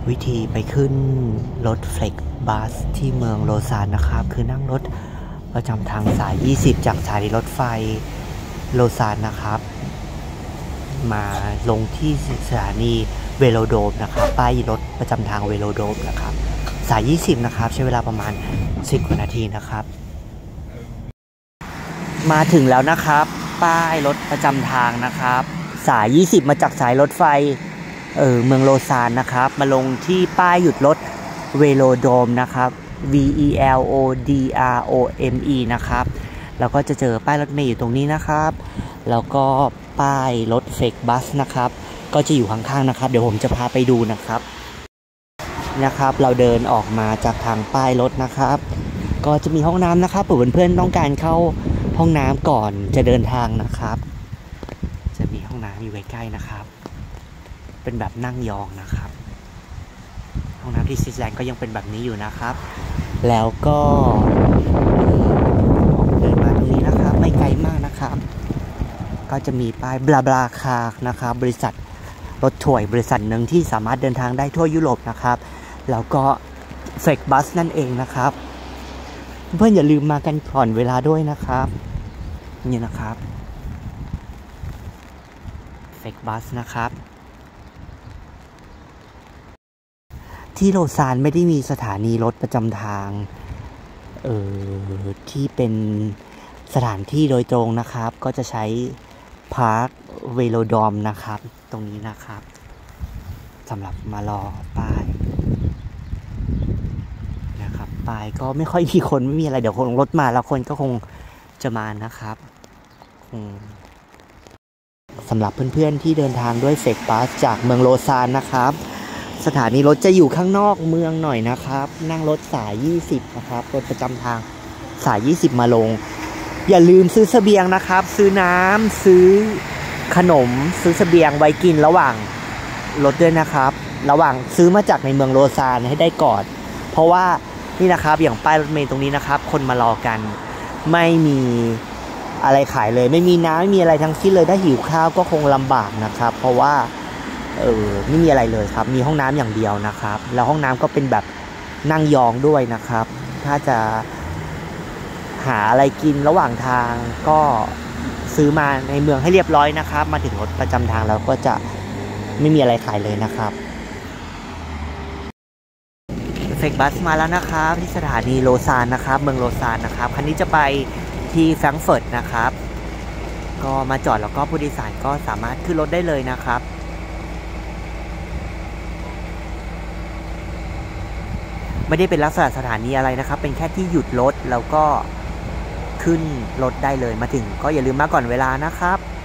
วิธีไปขึ้นรถเฟล็กบัสที่เมืองโลซานนะครับคือนั่งรถประจำทางสาย 20 จากสถานีรถไฟโลซานนะครับมาลงที่สถานีเวโลโดมนะครับป้ายรถประจำทางเวโลโดมนะครับสาย 20 นะครับใช้เวลาประมาณ 10 กว่านาทีนะครับมาถึงแล้วนะครับป้ายรถประจำทางนะครับสาย 20 มาจากสายรถไฟเมืองโลซานนะครับมาลงที่ป้ายหยุดรถเวโลโดมนะครับ VELODROME นะครับแล้วก็จะเจอป้ายรถเมล์อยู่ตรงนี้นะครับแล้วก็ป้ายรถเฟล็กบัสนะครับก็จะอยู่ข้างๆนะครับเดี๋ยวผมจะพาไปดูนะครับเราเดินออกมาจากทางป้ายรถนะครับก็จะมีห้องน้ำนะครับเผื่อเพื่อนๆต้องการเข้าห้องน้ำก่อนจะเดินทางนะครับจะมีห้องน้ำอยู่ใกล้ๆนะครับเป็นแบบนั่งยองนะครับห้องน้ำที่สวิตเซอร์แลนด์ก็ยังเป็นแบบนี้อยู่นะครับแล้วก็เดินมาตรงนี้นะครับไม่ไกลมากนะครับก็จะมีป้ายบลาบลาคาร์นะครับบริษัทรถถ่วยบริษัทหนึ่งที่สามารถเดินทางได้ทั่วยุโรปนะครับแล้วก็เฟล็กบัสนั่นเองนะครับเพื่อนอย่าลืมมากันก่อนเวลาด้วยนะครับนี่นะครับเฟล็กบัสนะครับที่โลซานไม่ได้มีสถานีรถประจำทางที่เป็นสถานที่โดยตรงนะครับก็จะใช้พาร์คเวโลดอมนะครับตรงนี้นะครับสำหรับมารอป้ายนะครับป้ายก็ไม่ค่อยมีคนไม่มีอะไรเดี๋ยวคงรถมาแล้วคนก็คงจะมานะครับสำหรับเพื่อนๆที่เดินทางด้วยเฟล็กบัสจากเมืองโลซานนะครับสถานีรถจะอยู่ข้างนอกเมืองหน่อยนะครับนั่งรถสาย 20 นะครับรถประจำทางสาย 20 มาลงอย่าลืมซื้อเสบียงนะครับซื้อน้ำซื้อขนมซื้อเสบียงไว้กินระหว่างรถด้วยนะครับระหว่างซื้อมาจากในเมืองโลซานให้ได้ก่อนเพราะว่านี่นะครับอย่างป้ายรถเมล์ตรงนี้นะครับคนมารอกันไม่มีอะไรขายเลยไม่มีน้ำไม่มีอะไรทั้งสิ้นเลยถ้าหิวข้าวก็คงลำบากนะครับเพราะว่าไม่มีอะไรเลยครับมีห้องน้ำอย่างเดียวนะครับแล้วห้องน้ำก็เป็นแบบนั่งยองด้วยนะครับถ้าจะหาอะไรกินระหว่างทางก็ซื้อมาในเมืองให้เรียบร้อยนะครับมาถึงรถประจำทางแล้วก็จะไม่มีอะไรขายเลยนะครับเฟล็กบัสมาแล้วนะครับที่สถานีโลซานนะครับเมืองโลซานนะครับคันนี้จะไปที่แฟรงก์เฟิร์ตนะครับก็มาจอดแล้วก็ผู้โดยสารก็สามารถขึ้นรถได้เลยนะครับไม่ได้เป็นลักษณะสถานีอะไรนะครับเป็นแค่ที่หยุดรถแล้วก็ขึ้นรถได้เลยมาถึงก็อย่าลืมมาก่อนเวลานะครับ